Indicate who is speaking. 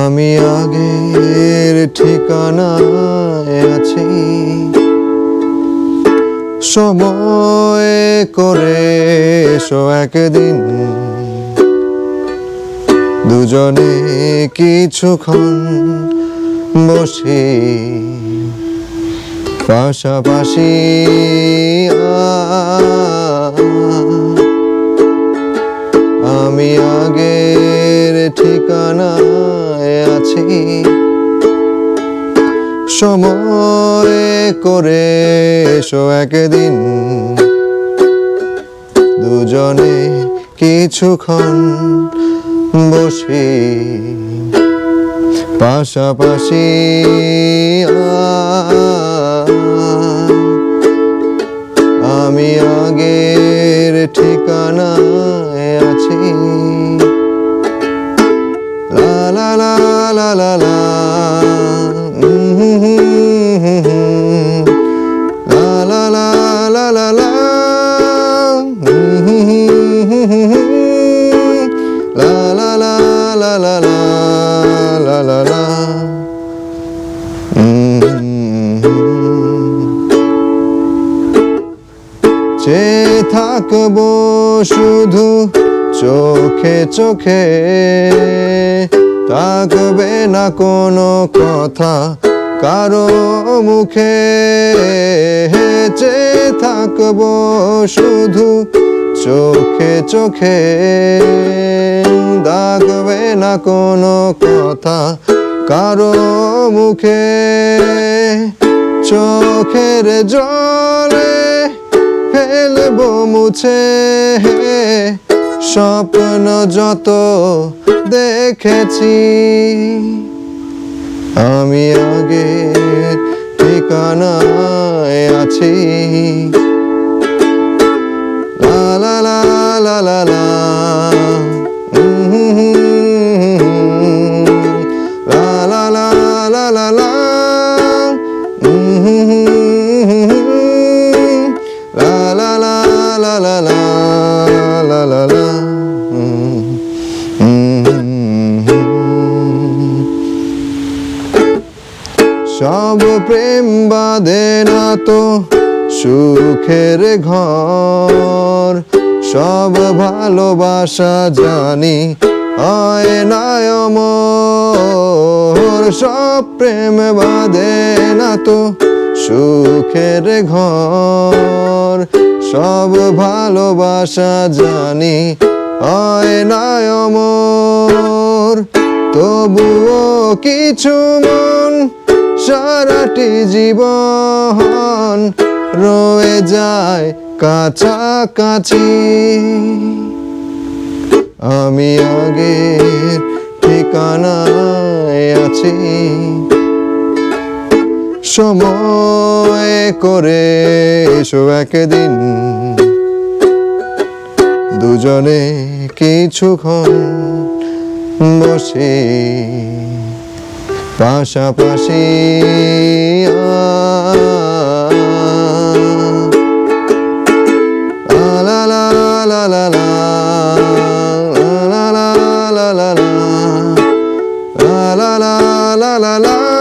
Speaker 1: আমি আগের ঠিকানায় আছি, সময় করে এসো একদিন, দুজনে কিছুক্ষণ বসে পাশাপাশি। আমি আগের ঠিকানায় আছি, সময় করে এসো একদিন, দুজনে কিছুক্ষণ বসে পাশাপাশি। আমি আগের ঠিকানায় আছি। লা লা লা লা লা লা, লা লা লা লা লা লা, লা লা লা লা লা লা লা লা। চেয়ে থাকবো শুধু চোখে চোখে, থাকবে না কোনো কথা কারো মুখে। চেয়ে থাকবো শুধু চোখে চোখে, থাকবে না কোনো কথা কারো মুখে। চোখের জলে ফেলবো মুছে স্বপ্ন যত দেখেছি। আমি আগের ঠিকানায় আছি। লা লা লা লা লা লা, লা লা লা লা লা লা, la la la la la la la la la. সব প্রেম বাঁধে না তো সুখের ঘর, সব ভালোবাসা জানি হয় না অমর। সব প্রেম বাঁধে না তো সুখের ঘর, সব ভালোবাসা জানি হয় না অমর। তবুও কিছু মন সারাটি জীবন রয়ে যায় কাছাকাছি। আমি আগের ঠিকানায় আছি, সময় করে এসো একদিন, দুজনে কিছুক্ষণ বসে পাশাপাশি। লা লা লা লা লা, লা লা লা লা লা, লা লা লা লা লা লা।